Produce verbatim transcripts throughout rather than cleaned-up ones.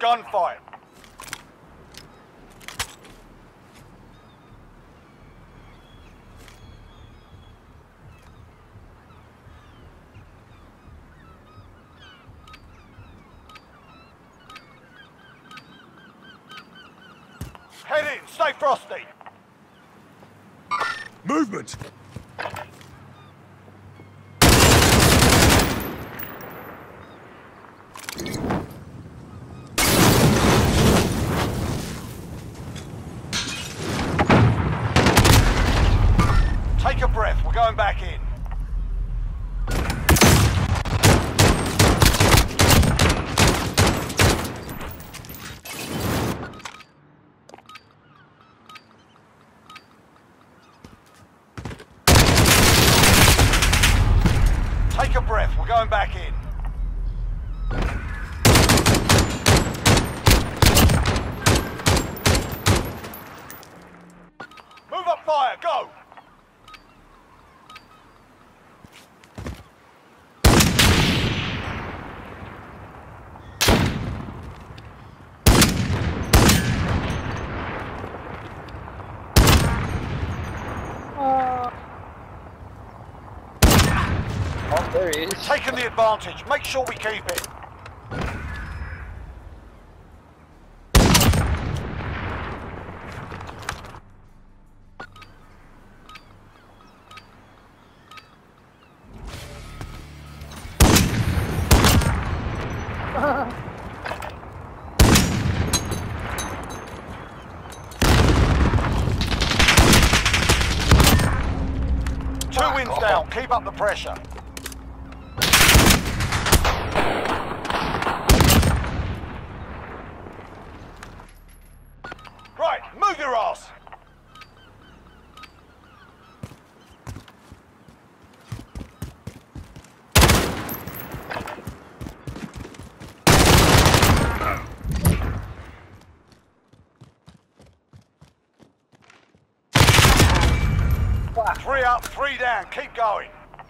gunfight. Head in, stay frosty. Movement! Take a breath, we're going back in. Take a breath, we're going back in. Move up fire, go! Oh, there he is. Taking the advantage, make sure we keep it. Two wins down, keep up the pressure. Right, move your ass! Three up, three down, keep going.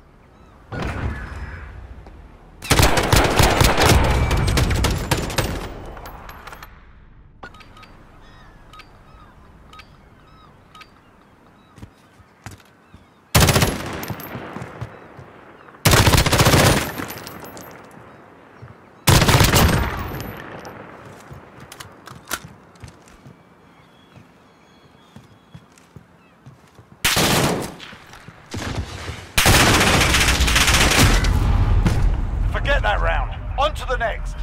Forget that round. On to the next.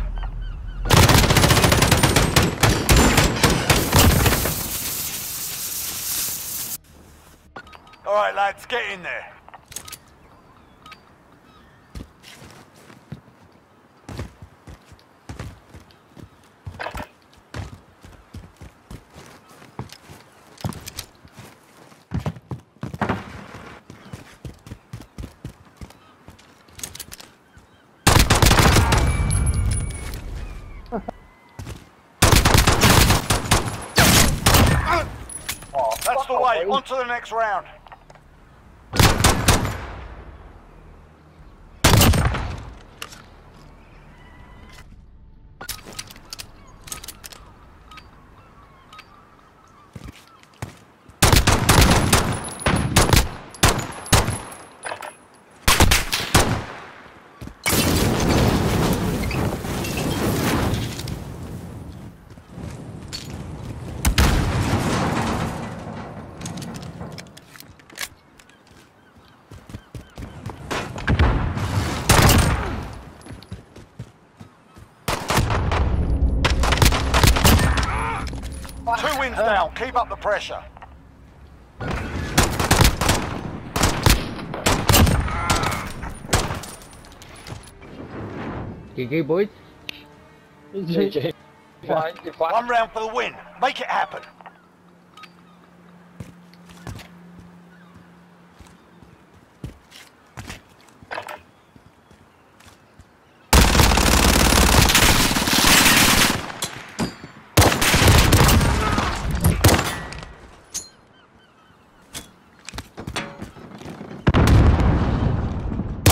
All right, lads, get in there. Oh, That's the way. On to the next round. Two wins down, keep up the pressure. G G, boys. G G. Fine, you're fine. One round for the win. Make it happen.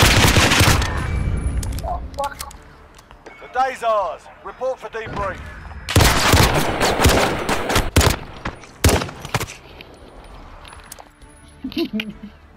Oh, fuck. The day's ours. Report for debrief. Hehehe